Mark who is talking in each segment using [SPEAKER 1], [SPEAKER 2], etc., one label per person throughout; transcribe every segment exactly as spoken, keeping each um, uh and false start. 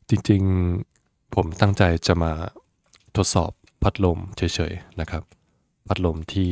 [SPEAKER 1] จริงๆผมตั้งใจจะมาทดสอบพัดลมเฉยๆนะครับพัดลมที่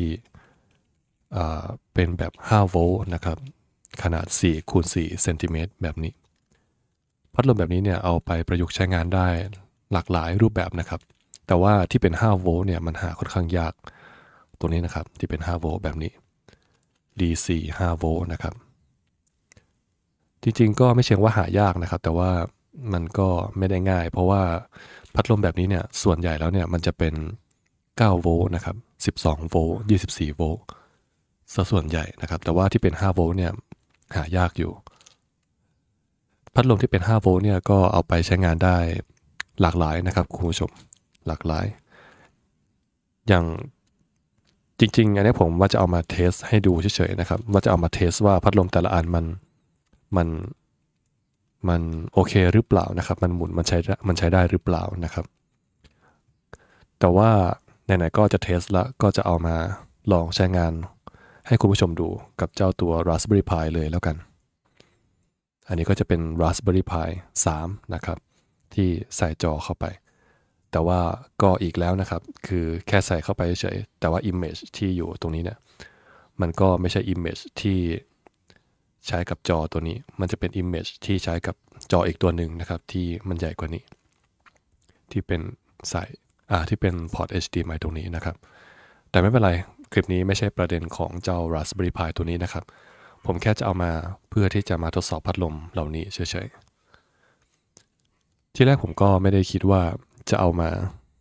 [SPEAKER 1] เป็นแบบห้าโวลต์นะครับขนาดสี่คูณสี่เซนติเมตรแบบนี้พัดลมแบบนี้เนี่ยเอาไปประยุกต์ใช้งานได้หลากหลายรูปแบบนะครับแต่ว่าที่เป็นห้าโวลต์เนี่ยมันหาค่อนข้างยากตัวนี้นะครับที่เป็นห้าโวลต์แบบนี้ ดี ซี ห้าโวลต์นะครับจริงๆก็ไม่เชิงว่าหายากนะครับแต่ว่ามันก็ไม่ได้ง่ายเพราะว่าพัดลมแบบนี้เนี่ยส่วนใหญ่แล้วเนี่ยมันจะเป็นเก้าโวลต์นะครับสิบสองโวลต์ยี่สิบสี่โวลต์ซะส่วนใหญ่นะครับแต่ว่าที่เป็นห้าโวลต์เนี่ยหายากอยู่พัดลมที่เป็นห้าโวลต์เนี่ยก็เอาไปใช้งานได้หลากหลายนะครับคุณผู้ชมหลากหลายอย่างจริงๆอันนี้ผมว่าจะเอามาเทสให้ดูเฉยๆนะครับว่าจะเอามาเทสว่าพัดลมแต่ละอันมันมันมันโอเคหรือเปล่านะครับมันหมุนมันใช้มันใช้ได้หรือเปล่านะครับแต่ว่าไหนๆก็จะเทสละก็จะเอามาลองใช้งานให้คุณผู้ชมดูกับเจ้าตัว Raspberry Pi เลยแล้วกันอันนี้ก็จะเป็น Raspberry Pi สามนะครับที่ใส่จอเข้าไปแต่ว่าก็อีกแล้วนะครับคือแค่ใส่เข้าไปเฉยแต่ว่า Image ที่อยู่ตรงนี้เนี่ยมันก็ไม่ใช่ Image ที่ใช้กับจอตัวนี้มันจะเป็น Image ที่ใช้กับจออีกตัวหนึ่งนะครับที่มันใหญ่กว่านี้ที่เป็นใส่อ่าที่เป็นพอร์ต เอช ดี เอ็ม ไอ ตรงนี้นะครับแต่ไม่เป็นไรคลิปนี้ไม่ใช่ประเด็นของเจ้า Raspberry Pi ตัวนี้นะครับผมแค่จะเอามาเพื่อที่จะมาทดสอบพัดลมเหล่านี้เฉยๆที่แรกผมก็ไม่ได้คิดว่าจะเอามา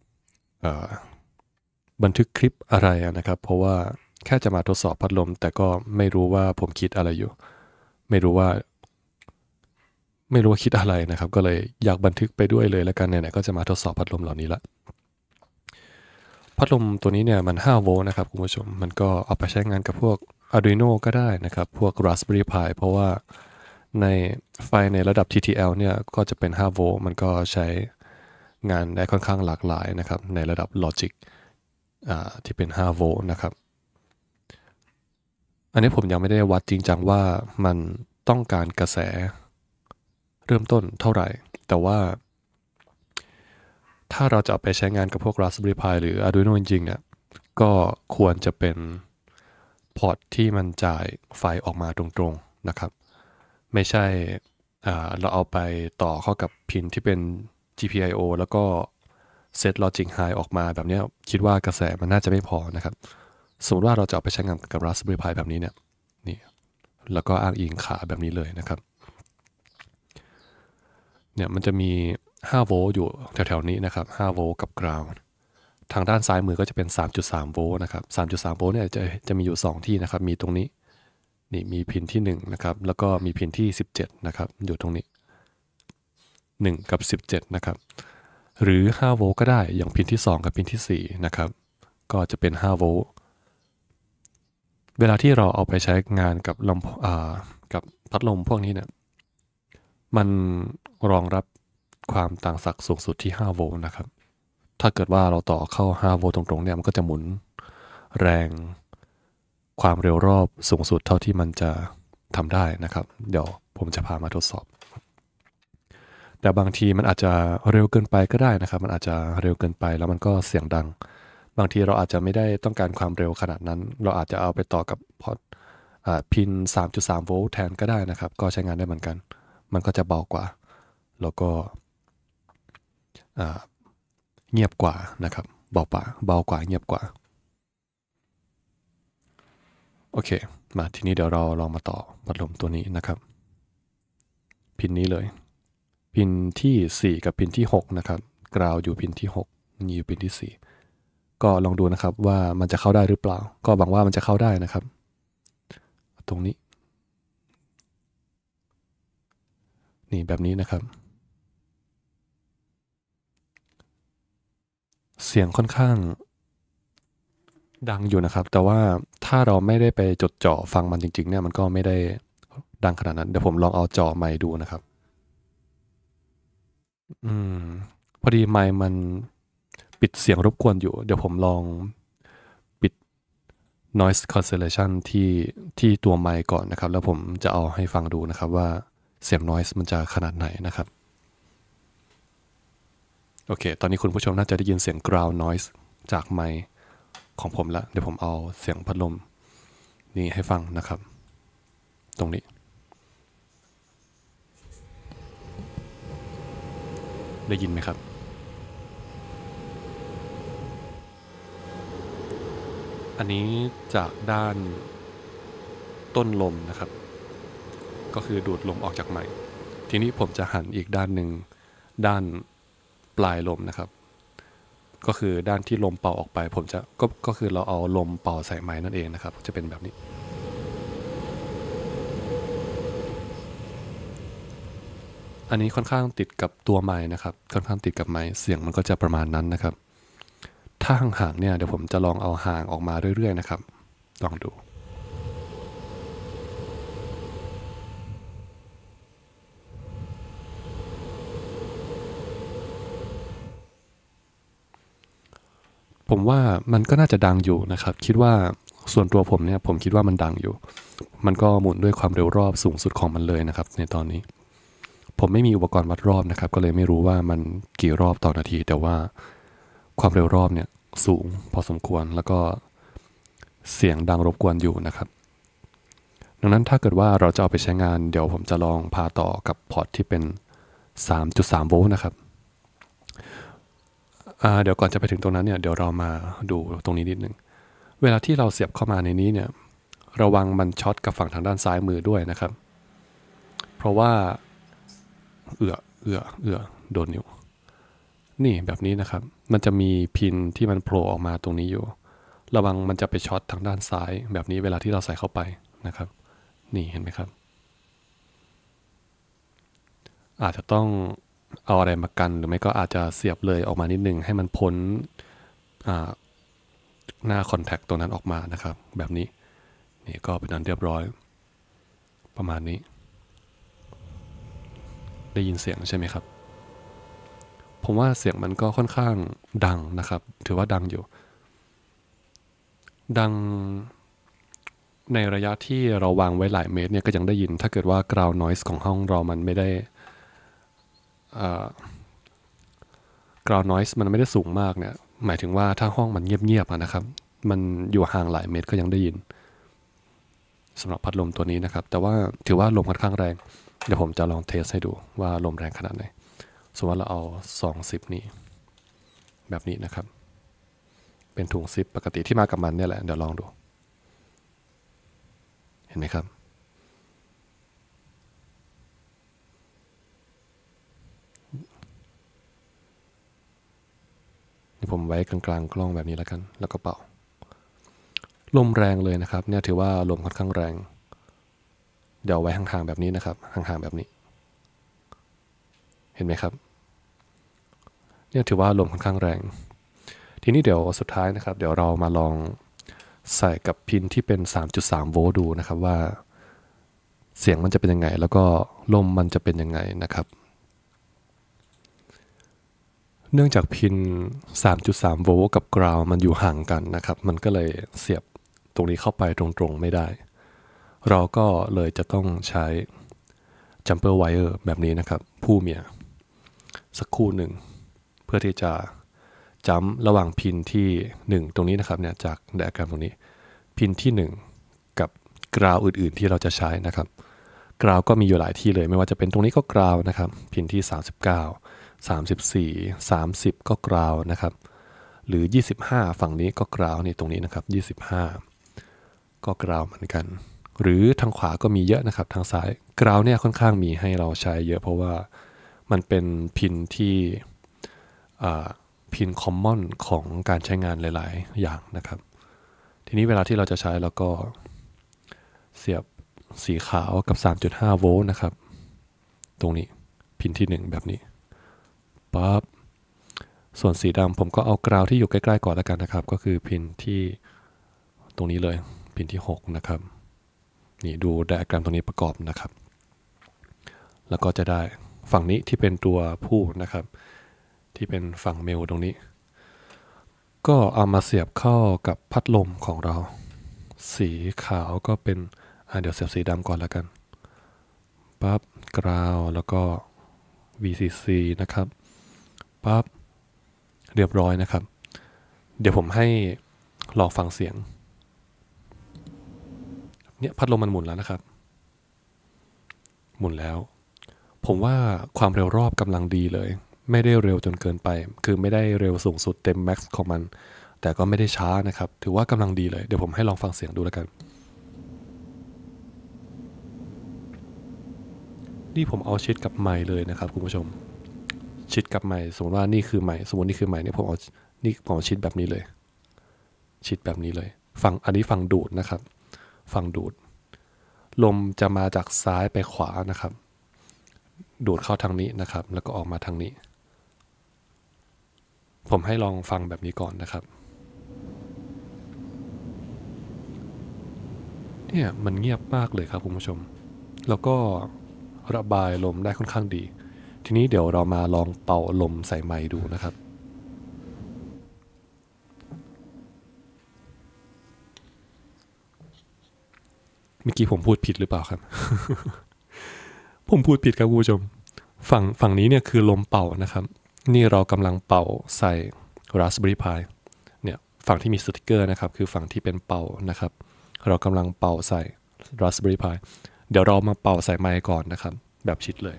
[SPEAKER 1] บันทึกคลิปอะไรนะครับเพราะว่าแค่จะมาทดสอบพัดลมแต่ก็ไม่รู้ว่าผมคิดอะไรอยู่ไม่รู้ว่าไม่รู้ว่าคิดอะไรนะครับก็เลยอยากบันทึกไปด้วยเลยแล้วกันไหนๆก็จะมาทดสอบพัดลมเหล่านี้ละพัดลมตัวนี้เนี่ยมันห้าโวลต์นะครับคุณผู้ชมมันก็เอาไปใช้งานกับพวก Arduino ก็ได้นะครับพวก Raspberry Pi เพราะว่าในไฟในระดับ ที ที แอล เนี่ยก็จะเป็นห้าโวลต์มันก็ใช้งานได้ค่อนข้างหลากหลายนะครับในระดับ Logic ที่เป็นห้าโวลต์นะครับอันนี้ผมยังไม่ได้วัดจริงจังว่ามันต้องการกระแสเริ่มต้นเท่าไหร่แต่ว่าถ้าเราจะเอาไปใช้งานกับพวก Raspberry Pi หรือ Arduino จริงๆเนี่ยก็ควรจะเป็นพอร์ตที่มันจ่ายไฟออกมาตรงๆนะครับไม่ใช่เราเอาไปต่อเข้ากับพินที่เป็น จี พี ไอ โอ แล้วก็เซต Logic High ออกมาแบบนี้คิดว่ากระแสมันน่าจะไม่พอนะครับสมมติว่าเราจะเอาไปใช้งานกับ Raspberry Pi แบบนี้เนี่ยนี่แล้วก็อ้างอิงขาแบบนี้เลยนะครับเนี่ยมันจะมีห้าโวลต์อยู่แถวๆนี้นะครับห้าโวลต์กับ ground ทางด้านซ้ายมือก็จะเป็น สามจุดสาม โวลต์นะครับ สามจุดสาม โวลต์เนี่ยจะจะมีอยู่สองที่นะครับมีตรงนี้นี่มีพินที่หนึ่งนะครับแล้วก็มีพินที่สิบเจ็ดนะครับอยู่ตรงนี้หนึ่งกับสิบเจ็ดนะครับหรือห้าโวลต์ก็ได้อย่างพินที่สองกับพินที่สี่นะครับก็จะเป็นห้าโวลต์เวลาที่เราเอาไปใช้งานกับลำอ่ากับพัดลมพวกนี้เนี่ยมันรองรับความต่างศักย์สูงสุดที่ห้าโวลต์นะครับถ้าเกิดว่าเราต่อเข้าห้าโวลต์ตรงๆเนี่ยมันก็จะหมุนแรงความเร็วรอบสูงสุดเท่าที่มันจะทำได้นะครับเดี๋ยวผมจะพามาทดสอบแต่บางทีมันอาจจะเร็วเกินไปก็ได้นะครับมันอาจจะเร็วเกินไปแล้วมันก็เสียงดังบางทีเราอาจจะไม่ได้ต้องการความเร็วขนาดนั้นเราอาจจะเอาไปต่อกับพอร์ตพิน สามจุดสาม โวลต์แทนก็ได้นะครับก็ใช้งานได้เหมือนกันมันก็จะเบากว่าแล้วก็เงียบกว่านะครับเบากว่าเบากว่าเงียบกว่าโอเคมาทีนี้เดี๋ยวเราลองมาต่อพัดลมตัวนี้นะครับพินนี้เลยพินที่สี่กับพินที่หกนะครับกราวอยู่พินที่หกนี่อยู่พินที่สี่ก็ลองดูนะครับว่ามันจะเข้าได้หรือเปล่าก็หวังว่ามันจะเข้าได้นะครับตรงนี้นี่แบบนี้นะครับเสียงค่อนข้างดังอยู่นะครับแต่ว่าถ้าเราไม่ได้ไปจดจ่อฟังมันจริงๆเนี่ยมันก็ไม่ได้ดังขนาดนั้นเดี๋ยวผมลองเอาจ่อไมค์ดูนะครับอืมพอดีไมค์มันปิดเสียงรบกวนอยู่เดี๋ยวผมลองปิด noise cancellation ที่ที่ตัวไมค์ก่อนนะครับแล้วผมจะเอาให้ฟังดูนะครับว่าเสียง noise มันจะขนาดไหนนะครับโอเคตอนนี้คุณผู้ชมน่าจะได้ยินเสียง ground noise จากไมค์ของผมแล้วเดี๋ยวผมเอาเสียงพัดลมนี่ให้ฟังนะครับตรงนี้ได้ยินไหมครับอันนี้จากด้านต้นลมนะครับก็คือดูดลมออกจากไมค์ทีนี้ผมจะหันอีกด้านหนึ่งด้านปลายลมนะครับก็คือด้านที่ลมเป่าออกไปผมจะก็ก็คือเราเอาลมเป่าใส่ไม้นั่นเองนะครับจะเป็นแบบนี้อันนี้ค่อนข้างติดกับตัวไม้นะครับค่อนข้างติดกับไม้เสียงมันก็จะประมาณนั้นนะครับถ้าห่างๆเนี่ยเดี๋ยวผมจะลองเอาห่างออกมาเรื่อยๆนะครับลองดูผมว่ามันก็น่าจะดังอยู่นะครับคิดว่าส่วนตัวผมเนี่ยผมคิดว่ามันดังอยู่มันก็หมุนด้วยความเร็วรอบสูงสุดของมันเลยนะครับในตอนนี้ผมไม่มีอุปกรณ์วัดรอบนะครับก็เลยไม่รู้ว่ามันกี่รอบต่อนาทีแต่ว่าความเร็วรอบเนี่ยสูงพอสมควรแล้วก็เสียงดังรบกวนอยู่นะครับดังนั้นถ้าเกิดว่าเราจะเอาไปใช้งานเดี๋ยวผมจะลองพาต่อกับพอร์ตที่เป็น สามจุดสาม โวลต์นะครับเดี๋ยวก่อนจะไปถึงตรงนั้นเนี่ยเดี๋ยวเรามาดูตรงนี้นิดนึงเวลาที่เราเสียบเข้ามาในนี้เนี่ยระวังมันช็อตกับฝั่งทางด้านซ้ายมือด้วยนะครับเพราะว่าเอือเอือเอือโดนนิ้วนี่แบบนี้นะครับมันจะมีพินที่มันโผล่ออกมาตรงนี้อยู่ระวังมันจะไปช็อตทางด้านซ้ายแบบนี้เวลาที่เราใส่เข้าไปนะครับนี่เห็นไหมครับอาจจะต้องเอาอะไรมากันหรือไม่ก็อาจจะเสียบเลยออกมานิดนึงให้มันพ้นหน้าคอนแทคตัวนั้นออกมานะครับแบบนี้นี่ก็เป็นอันเรียบร้อยประมาณนี้ได้ยินเสียงใช่ไหมครับผมว่าเสียงมันก็ค่อนข้างดังนะครับถือว่าดังอยู่ดังในระยะที่เราวางไว้หลายเมตรเนี่ยก็ยังได้ยินถ้าเกิดว่า ground noise ของห้องเรามันไม่ได้ ground noise มันไม่ได้สูงมากเนี่ยหมายถึงว่าถ้าห้องมันเงียบๆนะครับมันอยู่ห่างหลายเมตรก็ยังได้ยินสำหรับพัดลมตัวนี้นะครับแต่ว่าถือว่าลมค่อนข้างแรงเดี๋ยวผมจะลองเทสให้ดูว่าลมแรงขนาดไหนสมมติว่าเราเอาซองซิปนี้แบบนี้นะครับเป็นถุงซิปปกติที่มากับมันเนี่ยแหละเดี๋ยวลองดูเห็นไหมครับนี่ผมไว้กลางๆกล้องแบบนี้แล้วกันแล้วก็เป่าลมแรงเลยนะครับเนี่ยถือว่าลมค่อนข้างแรงเดี๋ยวไว้ห่างๆแบบนี้นะครับห่างๆแบบนี้เห็นไหมครับเนี่ยถือว่าลมค่อนข้างแรงทีนี้เดี๋ยวสุดท้ายนะครับเดี๋ยวเรามาลองใส่กับพินที่เป็น สามจุดสาม โวลต์ดูนะครับว่าเสียงมันจะเป็นยังไงแล้วก็ลมมันจะเป็นยังไงนะครับเนื่องจากพิน สามจุดสาม โวลต์กับกราวมันอยู่ห่างกันนะครับมันก็เลยเสียบตรงนี้เข้าไปตรงๆไม่ได้เราก็เลยจะต้องใช้ jumper wire แบบนี้นะครับผู้เมียสักคู่หนึ่งเพื่อที่จะจัมระหว่างพินที่หนึ่งตรงนี้นะครับเนี่ยจากไดอะแกรมตรงนี้พินที่หนึ่งกับกราวอื่นๆที่เราจะใช้นะครับกราวก็มีอยู่หลายที่เลยไม่ว่าจะเป็นตรงนี้ก็กราวนะครับพินที่สามสิบเก้า สามสิบสี่ สามสิบก็กราวนะครับหรือยี่สิบห้าฝั่งนี้ก็กราวนี่ตรงนี้นะครับยี่สิบห้าก็กราวเหมือนกันหรือทางขวาก็มีเยอะนะครับทางซ้ายกราวเนี่ยค่อนข้างมีให้เราใช้เยอะเพราะว่ามันเป็นพินที่พินคอมมอนของการใช้งานหลายๆอย่างนะครับทีนี้เวลาที่เราจะใช้เราก็เสียบสีขาวกับ สามจุดห้า โวลต์นะครับตรงนี้พินที่หนึ่งแบบนี้ปั๊บส่วนสีดำผมก็เอากราวที่อยู่ใกล้ๆก่อนแล้วกันนะครับก็คือพินที่ตรงนี้เลยพินที่หกนะครับนี่ดูไดอะแกรมตรงนี้ประกอบนะครับแล้วก็จะได้ฝั่งนี้ที่เป็นตัวผู้นะครับที่เป็นฝั่งเมลตรงนี้ก็เอามาเสียบเข้ากับพัดลมของเราสีขาวก็เป็นเดี๋ยวเสียบสีดำก่อนแล้วกันปั๊บกราวแล้วก็ วี ซี ซี นะครับปั๊บเรียบร้อยนะครับเดี๋ยวผมให้ลองฟังเสียงเนี่ยพัดลมมันหมุนแล้วนะครับหมุนแล้วผมว่าความเร็วรอบกำลังดีเลยไม่ได้เร็วจนเกินไปคือไม่ได้เร็วสูงสุดเต็มแม็กซ์ของมันแต่ก็ไม่ได้ช้านะครับถือว่ากำลังดีเลยเดี๋ยวผมให้ลองฟังเสียงดูแล้วกันนี่ผมเอาชิดกับไมค์เลยนะครับคุณผู้ชมชิดกับไมค์สมมติว่านี่คือไมค์สมมตินี่คือไมค์เนี่ยผมเอานี่ผมเอาชิดแบบนี้เลยชิดแบบนี้เลยฟังอันนี้ฟังดูดนะครับฟังดูดลมจะมาจากซ้ายไปขวานะครับดูดเข้าทางนี้นะครับแล้วก็ออกมาทางนี้ผมให้ลองฟังแบบนี้ก่อนนะครับเนี่ยมันเงียบมากเลยครับคุณผู้ชมแล้วก็ระบายลมได้ค่อนข้างดีทีนี้เดี๋ยวเรามาลองเป่าลมใส่ไมค์ดูนะครับเมื่อกี้ผมพูดผิดหรือเปล่าครับ ผมพูดผิดครับคุณผู้ชมฝั่งฝั่งนี้เนี่ยคือลมเป่านะครับนี่เรากำลังเป่าใส่ Raspberry Pi เนี่ยฝั่งที่มีสติกเกอร์นะครับคือฝั่งที่เป็นเป่านะครับเรากำลังเป่าใส่ Raspberry Pi เดี๋ยวเรามาเป่าใส่ไมค์ก่อนนะครับแบบชิดเลย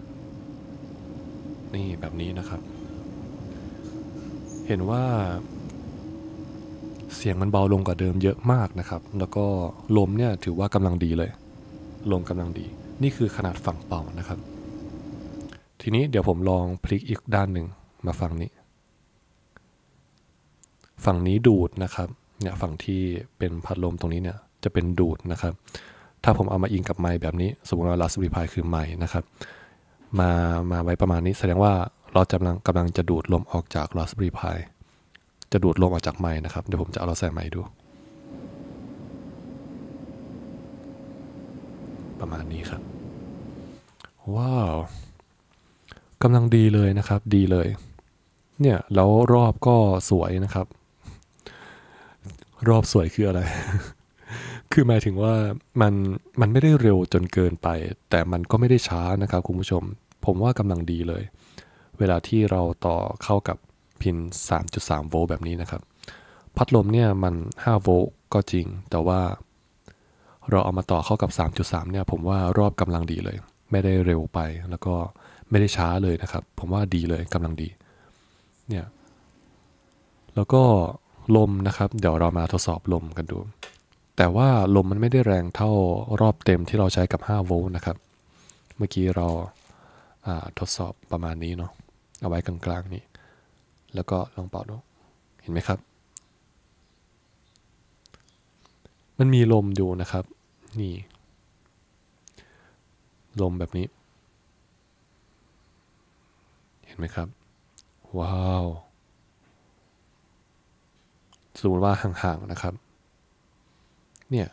[SPEAKER 1] นี่แบบนี้นะครับเห็นว่าเสียงมันเบาลงกว่าเดิมเยอะมากนะครับแล้วก็ลมเนี่ยถือว่ากำลังดีเลยลมกำลังดีนี่คือขนาดฝั่งเป่านะครับทีนี้เดี๋ยวผมลองพลิกอีกด้านหนึ่งมาฝั่งนี้ฝั่งนี้ดูดนะครับเนี่ยฝั่งที่เป็นพัดลมตรงนี้เนี่ยจะเป็นดูดนะครับถ้าผมเอามาอิงกับไมค์แบบนี้สมมติว่า Raspberry Pi คือไมค์นะครับมามาไว้ประมาณนี้แสดงว่าเรากำลังกำลังจะดูดลมออกจาก Raspberry Pi จะดูดลมออกจากไมค์นะครับเดี๋ยวผมจะเอาเราใส่ไมค์ดูประมาณนี้ครับว้าวกำลังดีเลยนะครับดีเลยเนี่ยแล้วรอบก็สวยนะครับรอบสวยคืออะไร คือหมายถึงว่ามันมันไม่ได้เร็วจนเกินไปแต่มันก็ไม่ได้ช้านะครับคุณผู้ชมผมว่ากำลังดีเลยเวลาที่เราต่อเข้ากับพิน สามจุดสาม โวลต์แบบนี้นะครับพัดลมเนี่ยมันห้าโวลต์ก็จริงแต่ว่าเราเอามาต่อเข้ากับ สามจุดสาม เนี่ยผมว่ารอบกำลังดีเลยไม่ได้เร็วไปแล้วก็ไม่ได้ช้าเลยนะครับผมว่าดีเลยกำลังดีเนี่ยแล้วก็ลมนะครับเดี๋ยวเรามาทดสอบลมกันดูแต่ว่าลมมันไม่ได้แรงเท่ารอบเต็มที่เราใช้กับห้าโวลต์นะครับเมื่อกี้เราทดสอบประมาณนี้เนาะเอาไว้กลางๆนี้แล้วก็ลองเป่าดูเห็นไหมครับมันมีลมอยู่นะครับนี่ลมแบบนี้เห็นไหมครับว้าวสมมติว่าห่างๆนะครับเนี่ย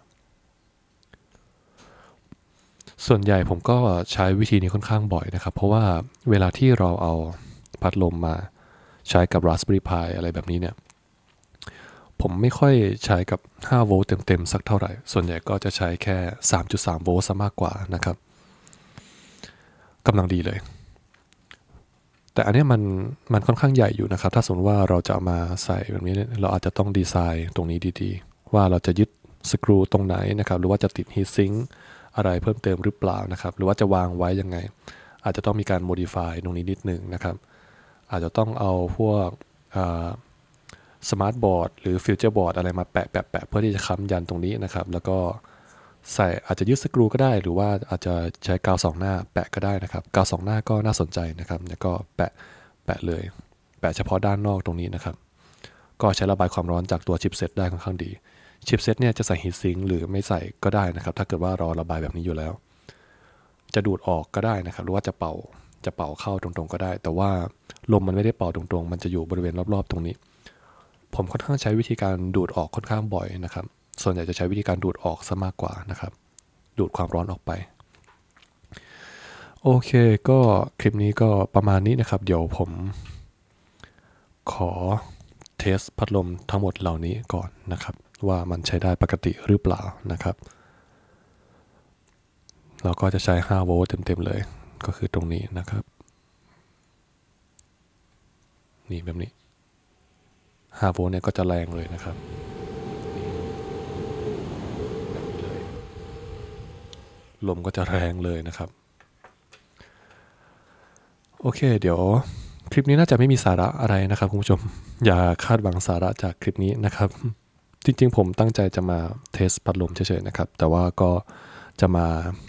[SPEAKER 1] ส่วนใหญ่ผมก็ใช้วิธีนี้ค่อนข้างบ่อยนะครับเพราะว่าเวลาที่เราเอาพัดลมมาใช้กับ Raspberry Pi อะไรแบบนี้เนี่ยผมไม่ค่อยใช้กับห้าโวลต์เต็มๆสักเท่าไหร่ส่วนใหญ่ก็จะใช้แค่ สามจุดสาม โวลต์ซะมากกว่านะครับกำลังดีเลยแต่อันนี้มันมันค่อนข้างใหญ่อยู่นะครับถ้าสมมติว่าเราจะมาใส่แบบนี้เราอาจจะต้องดีไซน์ตรงนี้ดีๆว่าเราจะยึดสกรูตรงไหนนะครับหรือว่าจะติดฮีทซิงค์อะไรเพิ่มเติมหรือเปล่านะครับหรือว่าจะวางไว้ยังไงอาจจะต้องมีการ modify ตรงนี้นิดหนึ่งนะครับอาจจะต้องเอาพวกสมาร์ทบอร์ดหรือฟิวเจอร์บอร์ดอะไรมาแปะแปะแปะเพื่อที่จะค้ำยันตรงนี้นะครับแล้วก็ใส่อาจจะยึดสกรูก็ได้หรือว่าอาจจะใช้กาวสองหน้าแปะก็ได้นะครับกาวสองหน้าก็น่าสนใจนะครับแล้วก็แปะแปะเลยแปะเฉพาะด้านนอกตรงนี้นะครับก็ใช้ระบายความร้อนจากตัวชิปเซตได้ค่อนข้างดีชิปเซตเนี่ยจะใส่ฮีทซิงค์หรือไม่ใส่ก็ได้นะครับถ้าเกิดว่าเราระบายแบบนี้อยู่แล้วจะดูดออกก็ได้นะครับหรือว่าจะเป่าจะเป่าเข้าตรงๆก็ได้แต่ว่าลมมันไม่ได้เป่าตรงๆมันจะอยู่บริเวณรอบๆตรงนี้ผมค่อนข้างใช้วิธีการดูดออกค่อนข้างบ่อยนะครับส่วนใหญ่จะใช้วิธีการดูดออกซะมากกว่านะครับดูดความร้อนออกไปโอเคก็คลิปนี้ก็ประมาณนี้นะครับเดี๋ยวผมขอเทสพัดลมทั้งหมดเหล่านี้ก่อนนะครับว่ามันใช้ได้ปกติหรือเปล่านะครับเราก็จะใช้ห้าโวลต์เต็มๆเลยก็คือตรงนี้นะครับนี่แบบนี้ห้าโวลต์เนี่ยก็จะแรงเลยนะครับลมก็จะแรงเลยนะครับโอเคเดี๋ยวคลิปนี้น่าจะไม่มีสาระอะไรนะครับคุณผู้ชมอย่าคาดหวังสาระจากคลิปนี้นะครับจริงๆผมตั้งใจจะมาเทสพัดลมเฉยๆนะครับแต่ว่าก็จะมา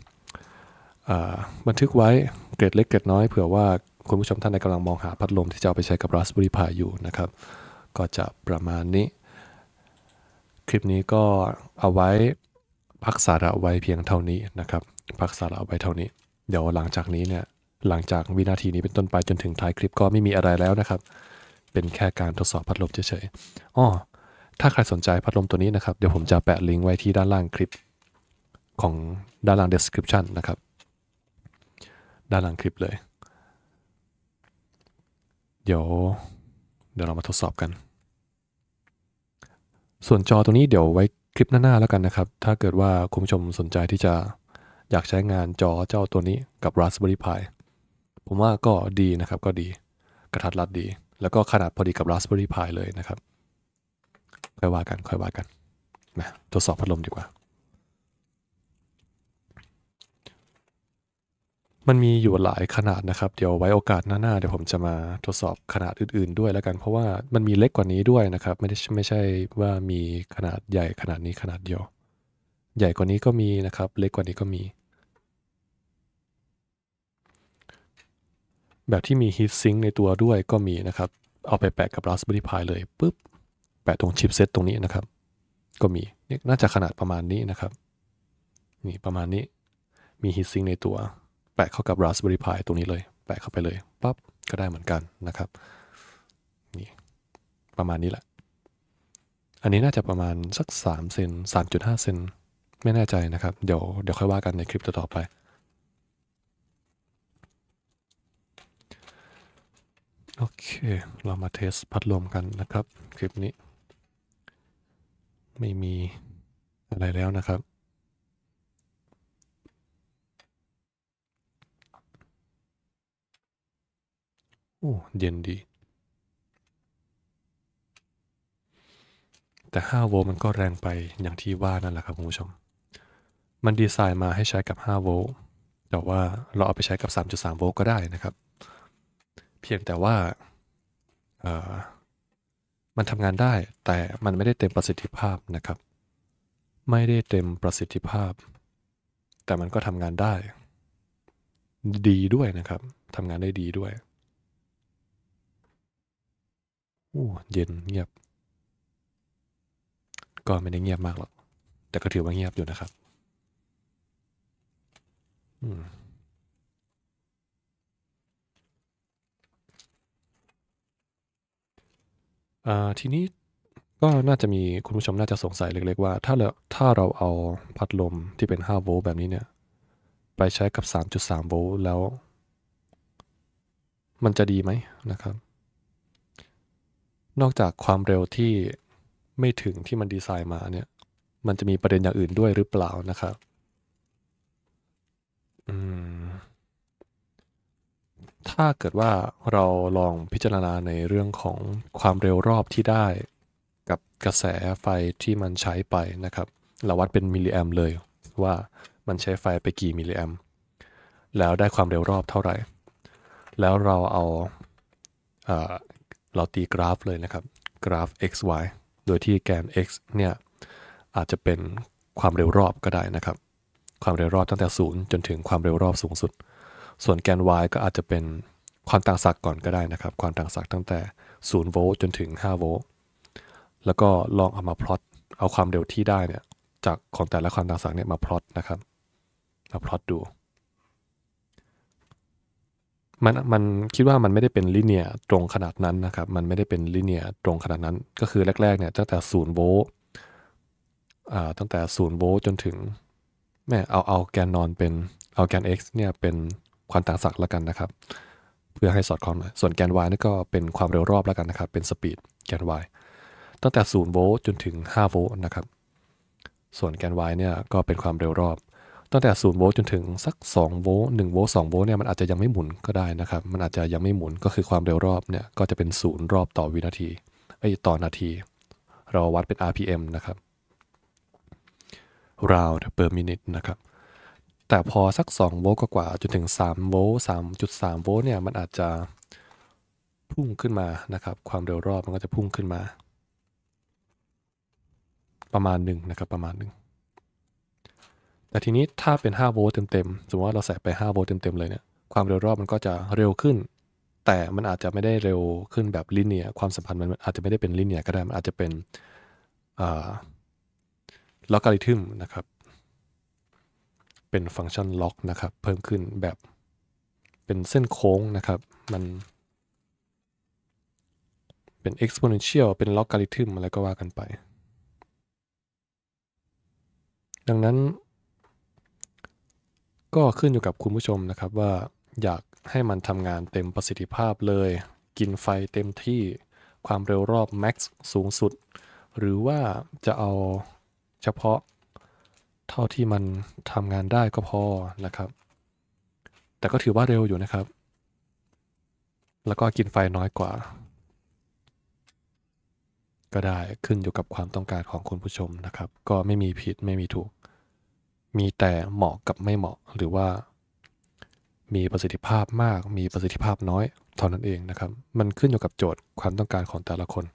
[SPEAKER 1] บันทึกไว้เกรดเล็กเกรดน้อยเผื่อว่าคุณผู้ชมท่านใดกำลังมองหาพัดลมที่จะเอาไปใช้กับ Raspberry Pi อยู่นะครับก็จะประมาณนี้คลิปนี้ก็เอาไว้พักสาระไว้เพียงเท่านี้นะครับพักสาระไว้เท่านี้เดี๋ยวหลังจากนี้เนี่ยหลังจากวินาทีนี้เป็นต้นไปจนถึงท้ายคลิปก็ไม่มีอะไรแล้วนะครับเป็นแค่การทดสอบพัดลมเฉยๆอ้อถ้าใครสนใจพัดลมตัวนี้นะครับเดี๋ยวผมจะแปะลิงก์ไว้ที่ด้านล่างคลิปของด้านล่าง description นะครับด้านล่างคลิปเลยเดี๋ยวเดี๋ยวเรามาทดสอบกันส่วนจอตัวนี้เดี๋ยวไว้คลิปหน้าๆแล้วกันนะครับถ้าเกิดว่าคุณผู้ชมสนใจที่จะอยากใช้งานจอเจ้าตัวนี้กับ Raspberry Pi ผมว่าก็ดีนะครับก็ดีกระทัดรัดดีแล้วก็ขนาดพอดีกับ Raspberry Pi เลยนะครับค่อยว่ากันค่อยว่ากันนะทดสอบพัดลมดีกว่ามันมีอยู่หลายขนาดนะครับเดี๋ยวไว้โอกาสหน้าๆเดี๋ยวผมจะมาทดสอบขนาดอื่นๆด้วยแล้วกันเพราะว่ามันมีเล็กกว่านี้ด้วยนะครับไม่ได้ไม่ใช่ว่ามีขนาดใหญ่ขนาดนี้ขนาดเดียวใหญ่กว่านี้ก็มีนะครับเล็กกว่านี้ก็มีแบบที่มี heat sink ในตัวด้วยก็มีนะครับเอาไปแปะกับ Raspberry Pi เลยปุ๊บแปะตรงชิปเซตตรงนี้นะครับก็มีนี่น่าจะขนาดประมาณนี้นะครับนี่ประมาณนี้มี heat sink ในตัวแปะเข้ากับ Raspberry Pi ตรงนี้เลยแปะเข้าไปเลยปั๊บก็ได้เหมือนกันนะครับนี่ประมาณนี้แหละอันนี้น่าจะประมาณสักสามเซน สามจุดห้าเซนไม่แน่ใจนะครับเดี๋ยวเดี๋ยวค่อยว่ากันในคลิปต่อไปโอเคเรามาเทสพัดลมกันนะครับคลิปนี้ไม่มีอะไรแล้วนะครับโอ้เย็นดีแต่ห้าโวลต์มันก็แรงไปอย่างที่ว่านั่นแหละครับคุณผู้ชมมันดีไซน์มาให้ใช้กับห้าโวลต์แต่ว่าเราเอาไปใช้กับ สามจุดสามโวลต์ก็ได้นะครับเพียงแต่ว่ามันทำงานได้แต่มันไม่ได้เต็มประสิทธิภาพนะครับไม่ได้เต็มประสิทธิภาพแต่มันก็ทำงานได้ดีด้วยนะครับทำงานได้ดีด้วยโอ้เย็นเงียบก็ไม่ได้เงียบมากหรอกแต่ก็ถือว่าเงียบอยู่นะครับอืมอ่าทีนี้ก็น่าจะมีคุณผู้ชมน่าจะสงสัยเล็กๆว่าถ้าเราถ้าเราเอาพัดลมที่เป็นห้าโวลต์แบบนี้เนี่ยไปใช้กับ สามจุดสามโวลต์แล้วมันจะดีไหมนะครับนอกจากความเร็วที่ไม่ถึงที่มันดีไซน์มาเนี่ยมันจะมีประเด็นอย่างอื่นด้วยหรือเปล่านะครับอืมถ้าเกิดว่าเราลองพิจารณาในเรื่องของความเร็วรอบที่ได้กับกระแสไฟที่มันใช้ไปนะครับเราวัดเป็นมิลลิแอมเลยว่ามันใช้ไฟไปกี่มิลลิแอมแล้วได้ความเร็วรอบเท่าไหร่แล้วเราเอาเอ่อเราตีกราฟเลยนะครับกราฟ x y โดยที่แกน x เนี่ยอาจจะเป็นความเร็วรอบก็ได้นะครับความเร็วรอบตั้งแต่ศูนย์จนถึงความเร็วรอบสูงสุดส่วนแกน y ก็อาจจะเป็นความต่างศักย์ก่อนก็ได้นะครับความต่างศักย์ตั้งแต่ศูนย์โวลต์จนถึงห้าโวลต์แล้วก็ลองเอามาพลอตเอาความเร็วที่ได้เนี่ยจากของแต่ละความต่างศักย์เนี่ยมาพลอตนะครับมาพลอตดูมันมันคิดว่ามันไม่ได้เป็นลิเนียร์ตรงขนาดนั้นนะครับมันไม่ได้เป็นลิเนียร์ตรงขนาดนั้นก็คือแรกๆเนี่ยตั้งแต่ศูนย์โวลต์อ่าตั้งแต่ศูนย์โวลต์จนถึงแม่เอาเอาแกนนอนเป็นเอาแกน x เนี่ยเป็นความต่างศักย์แล้วกันนะครับเพื่อให้สอดคล้องหน่อยส่วนแกน y นี่ก็เป็นความเร็วรอบแล้วกันนะครับเป็นสปีดแกน y ตั้งแต่ศูนย์โวลต์จนถึงห้าโวลต์นะครับส่วนแกน y เนี่ยก็เป็นความเร็วรอบตั้งแต่ศูนย์โวลต์จนถึงสักสองโวลต์หนึ่งโวลต์สองโวลต์เนี่ยมันอาจจะยังไม่หมุนก็ได้นะครับมันอาจจะยังไม่หมุนก็คือความเร็วรอบเนี่ยก็จะเป็นศูนย์รอบต่อวินาทีไอ้ต่อนาที เราวัดเป็น อาร์ พี เอ็ม นะครับ round per minute นะครับแต่พอสักสองโวลต์กว่าจนถึงสามโวลต์ สามจุดสาม โวลต์เนี่ยมันอาจจะพุ่งขึ้นมานะครับความเร็วรอบมันก็จะพุ่งขึ้นมาประมาณหนึ่งนะครับประมาณหนึ่งแต่ทีนี้ถ้าเป็นห้าโวลต์เต็มๆสมมติว่าเราใส่ไปห้าโวลต์เต็มๆเลยเนี่ยความเร็วรอบมันก็จะเร็วขึ้นแต่มันอาจจะไม่ได้เร็วขึ้นแบบลิเนียร์ความสัมพันธ์มันอาจจะไม่ได้เป็นลิเนียร์ก็ได้มันอาจจะเป็นอ่าลอการิทึมนะครับเป็นฟังก์ชันล็อกนะครับเพิ่มขึ้นแบบเป็นเส้นโค้งนะครับมันเป็น exponential เป็น logarithm อะไรก็ว่ากันไปดังนั้นก็ขึ้นอยู่กับคุณผู้ชมนะครับว่าอยากให้มันทำงานเต็มประสิทธิภาพเลยกินไฟเต็มที่ความเร็วรอบ max สูงสุดหรือว่าจะเอาเฉพาะเท่าที่มันทำงานได้ก็พอนะครับแต่ก็ถือว่าเร็วอยู่นะครับแล้วก็กินไฟน้อยกว่าก็ได้ขึ้นอยู่กับความต้องการของคุณผู้ชมนะครับก็ไม่มีผิดไม่มีถูกมีแต่เหมาะกับไม่เหมาะหรือว่ามีประสิทธิภาพมากมีประสิทธิภาพน้อยเท่านั้นเองนะครับมันขึ้นอยู่กับโจทย์ความต้องการของแต่ละคน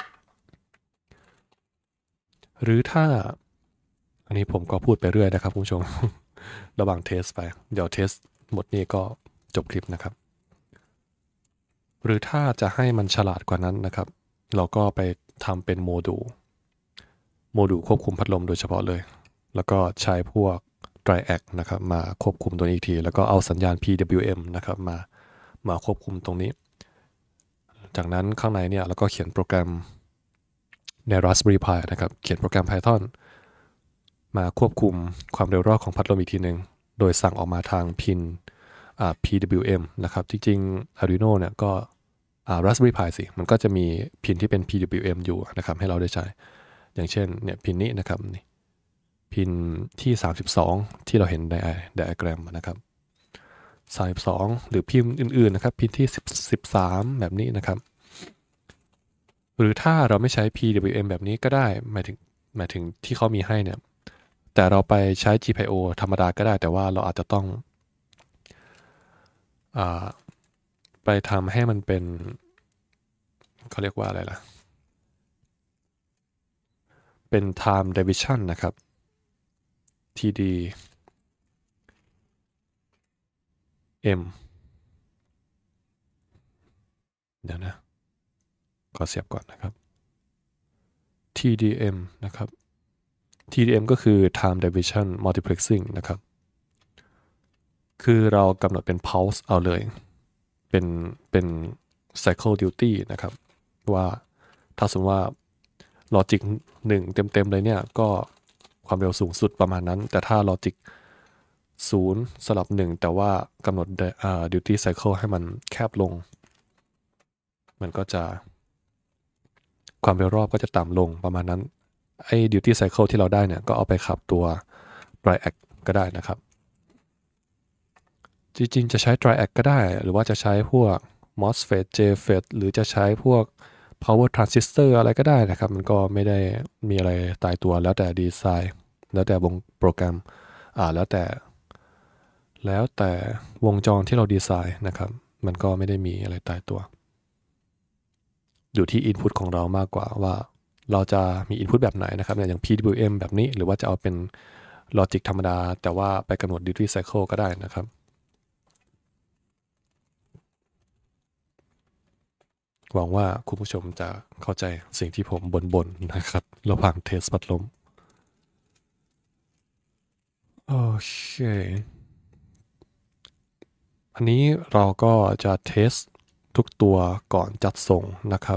[SPEAKER 1] หรือถ้าอันนี้ผมก็พูดไปเรื่อยนะครับคุณผู้ชม ระหว่างเทสไปเดี๋ยวเทสหมดนี้ก็จบคลิปนะครับหรือถ้าจะให้มันฉลาดกว่านั้นนะครับเราก็ไปทำเป็นโมดูลโมดูลควบคุมพัดลมโดยเฉพาะเลยแล้วก็ใช้พวก Triac นะครับมาควบคุมตัวนี้อีกทีแล้วก็เอาสัญญาณ พี ดับเบิลยู เอ็ม นะครับมามาควบคุมตรงนี้จากนั้นข้างในเนี่ยเราก็เขียนโปรแกรมใน Raspberry Pi นะครับเขียนโปรแกรม Python มาควบคุมความเร็วรอบของพัดลมอีกทีหนึ่งโดยสั่งออกมาทางพิน พี ดับเบิลยู เอ็ม นะครับจริงๆ Arduino เนี่ยก็ Raspberry Pi สิมันก็จะมีพินที่เป็น พี ดับเบิลยู เอ็ม อยู่นะครับให้เราได้ใช้อย่างเช่นเนี่ยพินนี้นะครับนี่พินที่สามสิบสองที่เราเห็นในไดอะแกรมนะครับสามสิบสองหรือพินอื่นๆนะครับพินที่สิบสามแบบนี้นะครับหรือถ้าเราไม่ใช้ พี ดับเบิลยู เอ็ม แบบนี้ก็ได้หมายถึงหมายถึงที่เขามีให้เนี่ยแต่เราไปใช้ จี พี ไอ โอ ธรรมดาก็ได้แต่ว่าเราอาจจะต้องอ่าไปทำให้มันเป็นเขาเรียกว่าอะไรล่ะเป็น time division นะครับ ที ดี เอ็ม เดี๋ยวนะขอเสียบก่อนนะครับ ที ดี เอ็ม นะครับ ที ดี เอ็ม ก็คือ time division multiplexing นะครับคือเรากำหนดเป็น pulse เอาเลยเป็นเป็น cycle duty นะครับว่าถ้าสมมติว่า logic หนึ่งเต็มๆเลยเนี่ยก็ความเร็วสูงสุดประมาณนั้นแต่ถ้า logic ศูนย์สลับหนึ่งแต่ว่ากำหนด duty cycle ให้มันแคบลงมันก็จะความเร็วรอบก็จะต่ำลงประมาณนั้นไอ้ duty cycle ที่เราได้เนี่ยก็เอาไปขับตัว Triac ก็ได้นะครับจริงๆจะใช้ Triac ก็ได้หรือว่าจะใช้พวก MOSFET เจ เฟด หรือจะใช้พวก power transistor อะไรก็ได้นะครับมันก็ไม่ได้มีอะไรตายตัวแล้วแต่ดีไซน์แล้วแต่วงโปรแกรมอ่าแล้วแต่แล้วแต่วงจรที่เราดีไซน์นะครับมันก็ไม่ได้มีอะไรตายตัวอยู่ที่ input ของเรามากกว่าว่าเราจะมี input แบบไหนนะครับอย่าง พี ดับเบิลยู เอ็ม แบบนี้หรือว่าจะเอาเป็น logic ธรรมดาแต่ว่าไปกำหนด duty cycle ก็ได้นะครับหวังว่าคุณผู้ชมจะเข้าใจสิ่งที่ผมบ่นๆนะครับระหว่างเทสพัดลมโอเคอันนี้เราก็จะเทสทุกตัวก่อนจัดส่งนะครับ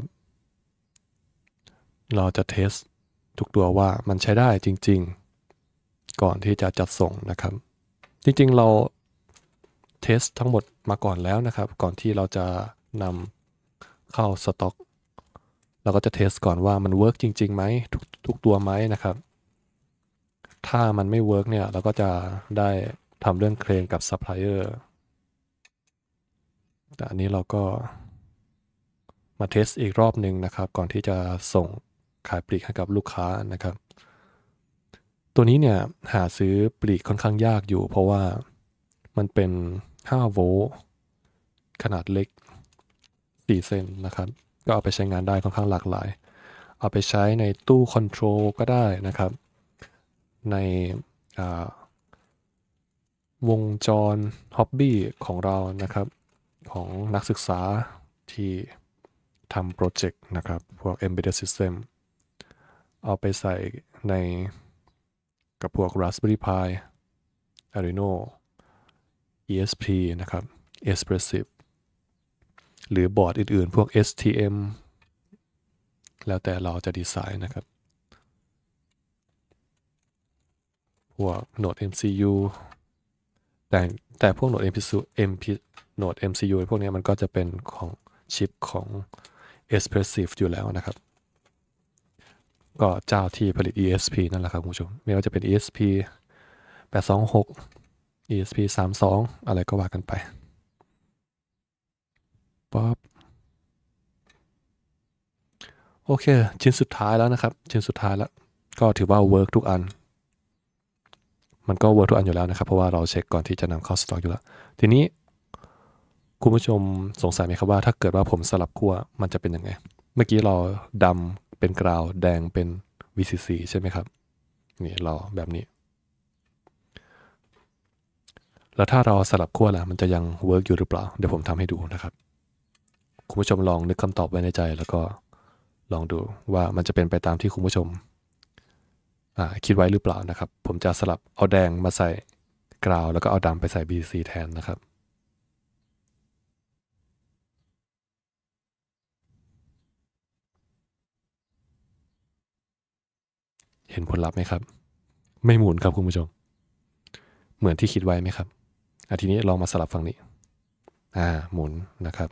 [SPEAKER 1] เราจะเทสทุกตัวว่ามันใช้ได้จริงๆก่อนที่จะจัดส่งนะครับจริงๆเราเทสทั้งหมดมาก่อนแล้วนะครับก่อนที่เราจะนำเข้าสต็อกเราก็จะเทสก่อนว่ามันเวิร์กจริงๆไหมทุกทุกตัวไหมนะครับถ้ามันไม่เวิร์กเนี่ยเราก็จะได้ทำเรื่องเคลมกับซัพพลายเออร์แต่อันนี้เราก็มาเทสอีกรอบหนึ่งนะครับก่อนที่จะส่งขายปลีกให้กับลูกค้านะครับตัวนี้เนี่ยหาซื้อปลีกค่อนข้างยากอยู่เพราะว่ามันเป็นห้าโวลต์ขนาดเล็กสี่เซนนะครับก็เอาไปใช้งานได้ค่อนข้างหลากหลายเอาไปใช้ในตู้คอนโทรลก็ได้นะครับในวงจรฮ็อบบี้ของเรานะครับของนักศึกษาที่ทำโปรเจกต์นะครับพวก Embedded System เอาไปใส่ในกับพวก Raspberry Pi Arduino อี เอส พี นะครับ Espressif หรือบอร์ดอื่นๆพวก เอส ที เอ็ม แล้วแต่เราจะดีไซน์นะครับพวก Node เอ็ม ซี ยู แต่แต่พวก Node เอ็ม พี เอ็ม พี Node เอ็ม ซี ยู พวกนี้มันก็จะเป็นของชิปของ Espressif อยู่แล้วนะครับก็เจ้าที่ผลิต อี เอส พี นั่นแหละครับคุณผู้ชมไม่ว่าจะเป็น อี เอส พี แปดสองหก อี เอส พี สามสิบสองอะไรก็ว่ากันไปป๊อบโอเคชิ้นสุดท้ายแล้วนะครับชิ้นสุดท้ายแล้วก็ถือว่าเวิร์กทุกอันมันก็เวิร์กทุกอันอยู่แล้วนะครับเพราะว่าเราเช็คก่อนที่จะนำเข้าสต็อกอยู่แล้วทีนี้คุณผู้ชมสงสัยไหมครับว่าถ้าเกิดว่าผมสลับขั้วมันจะเป็นยังไงเมื่อกี้เราดำเป็นกราวแดงเป็น วี ซี ซี ใช่ไหมครับนี่เราแบบนี้แล้วถ้าเราสลับขั้วล่ะมันจะยังเวิร์กอยู่หรือเปล่าเดี๋ยวผมทำให้ดูนะครับคุณผู้ชมลองนึกคำตอบไว้ในใจแล้วก็ลองดูว่ามันจะเป็นไปตามที่คุณผู้ชมคิดไว้หรือเปล่านะครับผมจะสลับเอาแดงมาใส่กราวแล้วก็เอาดำไปใส่ บี ซี แทนนะครับเห็นผลลัพธ์ไหมครับไม่หมุนครับคุณผู้ชมเหมือนที่คิดไว้ไหมครับอ่ะทีนี้ลองมาสลับฝั่งนี้อ่าหมุนนะครับ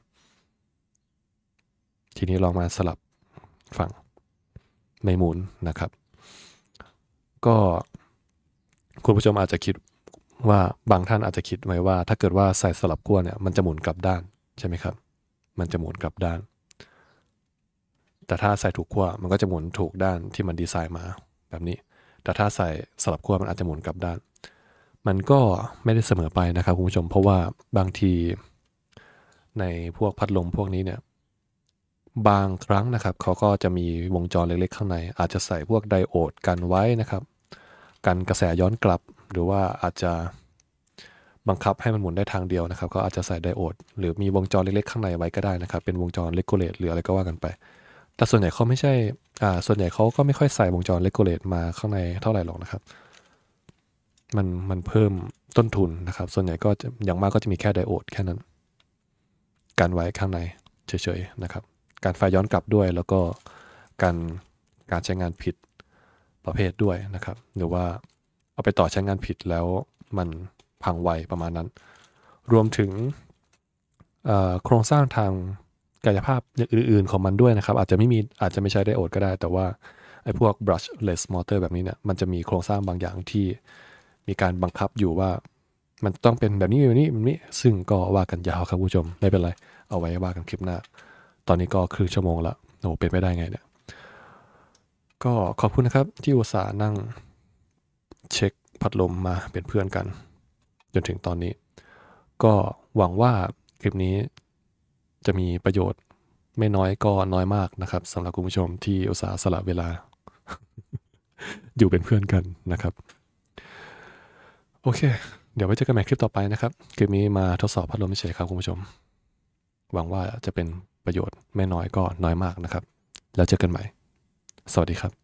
[SPEAKER 1] ทีนี้ลองมาสลับฝั่งไม่หมุนนะครับก็คุณผู้ชมอาจจะคิดว่าบางท่านอาจจะคิดไว้ว่าถ้าเกิดว่าใส่สลับขั้วเนี่ยมันจะหมุนกลับด้านใช่ไหมครับมันจะหมุนกลับด้านแต่ถ้าใส่ถูกขั้วมันก็จะหมุนถูกด้านที่มันดีไซน์มาแบบนี้แต่ถ้าใส่สลับขั้วมันอาจจะหมุนกลับด้านมันก็ไม่ได้เสมอไปนะครับคุณผู้ชมเพราะว่าบางทีในพวกพัดลมพวกนี้เนี่ยบางครั้งนะครับเขาก็จะมีวงจรเล็กๆข้างในอาจจะใส่พวกไดโอดกันไว้นะครับกันกระแสย้อนกลับหรือว่าอาจจะบังคับให้มันหมุนได้ทางเดียวนะครับก็อาจจะใส่ไดโอดหรือมีวงจรเล็กๆข้างในไว้ก็ได้นะครับเป็นวงจรเลกูเลตหรืออะไรก็ว่ากันไปแต่ส่วนใหญ่เขาไม่ใช่อ่าส่วนใหญ่เขาก็ไม่ค่อยใส่วงจรเลกูเลตมาข้างในเท่าไหร่หรอกนะครับมันมันเพิ่มต้นทุนนะครับส่วนใหญ่ก็อย่างมากก็จะมีแค่ไดโอดแค่นั้นกันไว้ข้างในเฉยๆนะครับการไฟย้อนกลับด้วยแล้วก็การการใช้งานผิดประเภทด้วยนะครับหรือว่าเอาไปต่อใช้งานผิดแล้วมันพังไวประมาณนั้นรวมถึงโครงสร้างทางกายภาพอย่างอื่นๆของมันด้วยนะครับอาจจะไม่มีอาจจะไม่ใช้ไดโอดก็ได้แต่ว่าไอ้พวก brushless motor แบบนี้เนี่ยมันจะมีโครงสร้างบางอย่างที่มีการบังคับอยู่ว่ามันต้องเป็นแบบนี้แบบนี้แบบนี้ซึ่งก็ว่ากันยาวครับผู้ชมไม่เป็นไรเอาไว้ว่ากันคลิปหน้าตอนนี้ก็ครึ่งชั่วโมงละโอ้เป็นไปได้ไงเนี่ยก็ขอบคุณนะครับที่อุตส่าห์นั่งเช็คพัดลมมาเป็นเพื่อนกันจนถึงตอนนี้ก็หวังว่าคลิปนี้จะมีประโยชน์ไม่น้อยก็น้อยมากนะครับสำหรับคุณผู้ชมที่อุตส่าห์สละเวลา อยู่เป็นเพื่อนกันนะครับโอเคเดี๋ยวไว้เจอกันใหม่คลิปต่อไปนะครับคลิปนี้มาทดสอบพัดลมเฉยครับคุณผู้ชมหวังว่าจะเป็นประโยชน์ไม่น้อยก็น้อยมากนะครับแล้วเจอกันใหม่สวัสดีครับ